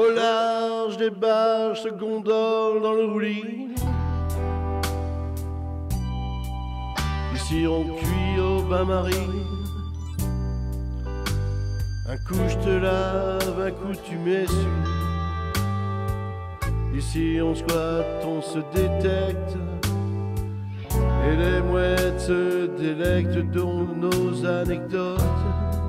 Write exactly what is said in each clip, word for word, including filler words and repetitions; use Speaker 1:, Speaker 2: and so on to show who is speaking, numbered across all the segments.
Speaker 1: Au large des barges se gondolent dans le roulis. Ici on cuit au bain-marie. Un coup je te lave, un coup tu m'essuies. Ici on squatte, on se détecte. Et les mouettes se délectent de nos anecdotes.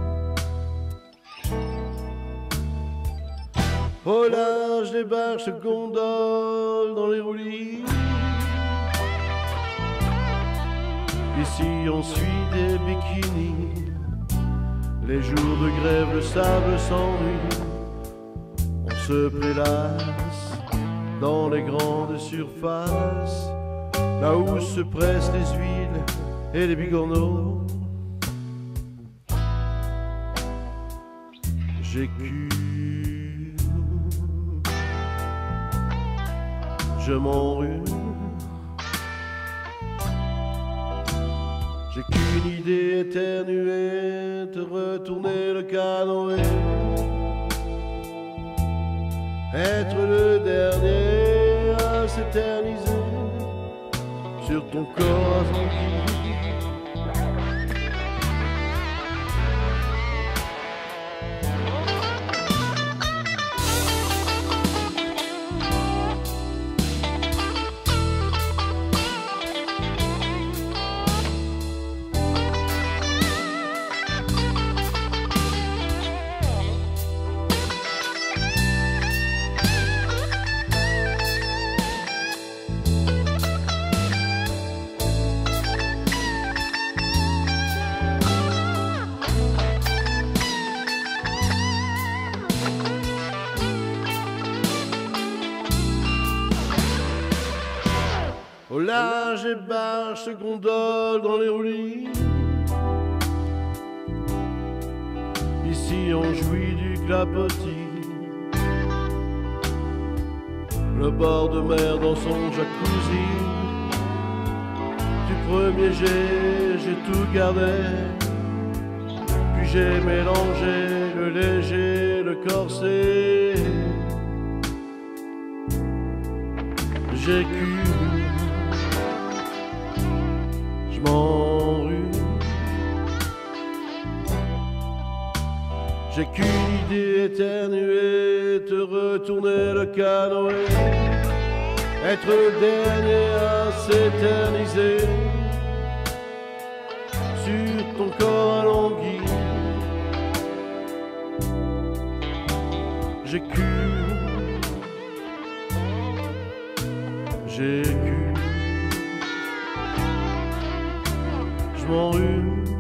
Speaker 1: Au large des barges se gondolent dans les roulis. Ici on suit des bikinis. Les jours de grève, le sable s'ennuie. On se prélasse dans les grandes surfaces, là où se pressent les huiles et les bigorneaux. J'écume, je m'enrhume. J'ai qu'une idée éternuée, te retourner le canoë. Être le dernier à s'éterniser sur ton corps tranquille. Au large des barges se gondolent dans les roulis. Ici on jouit du clapotis. Le bord de mer dans son jacuzzi. Du premier jet, j'ai tout gardé. Puis j'ai mélangé le léger, le corset. J'écume, je m'enrhume. J'ai qu'une idée éternuée, te retourner le canoë. Être le dernier à s'éterniser sur ton corps alongui. J'écume, j'écume, je m'enrhume.